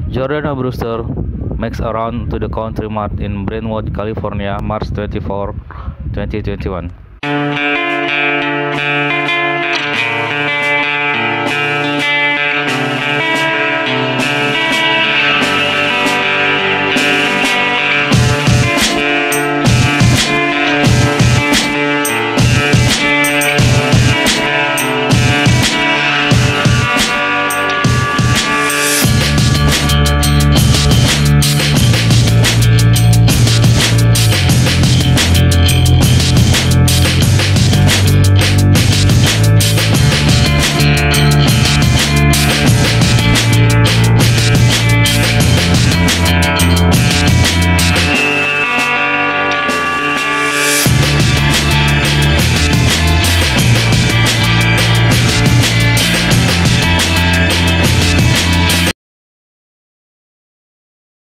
Jordana Brewster makes a run to the Country Mart in Brentwood, California, March 24, 2021.